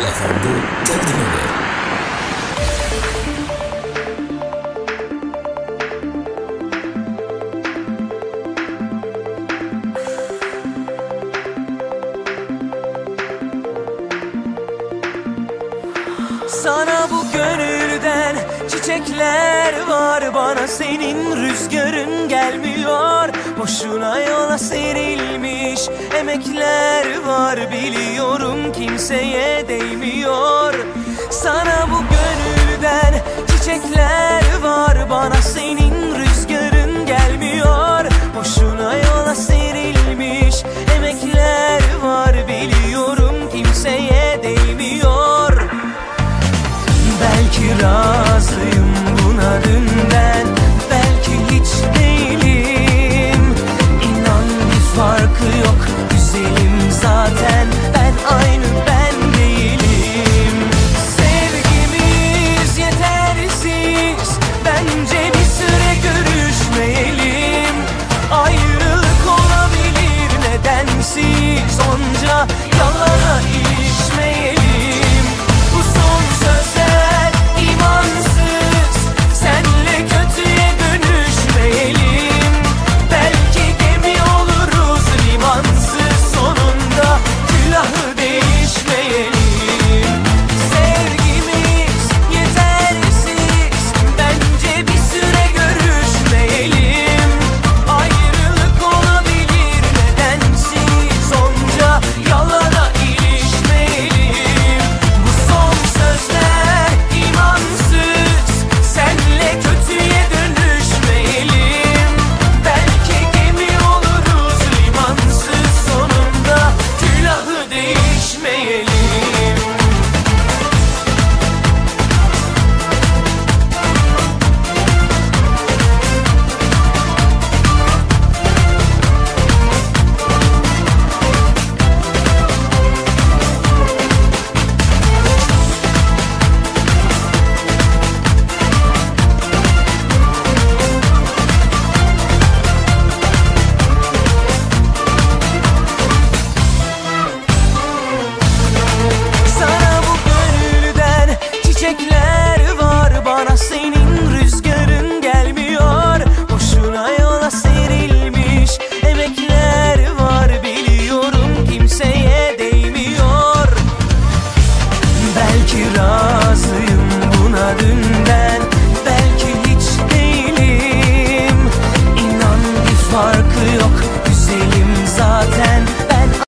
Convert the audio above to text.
Efendi takdim eder. Sana bu gönülden çiçekler var, bana senin rüzgarın gelmiyor. Boşuna yola serilmiş emekler var, biliyorum kimseye değmiyor. Sana bu gönülden çiçekler var, bana senin rüzgarın gelmiyor. Boşuna yola serilmiş emekler var, biliyorum kimseye değmiyor. Belki razıyım buna dünden, belki hiç değilim. İnan bir farkı yok, güzelim zaten ben, aynı ben.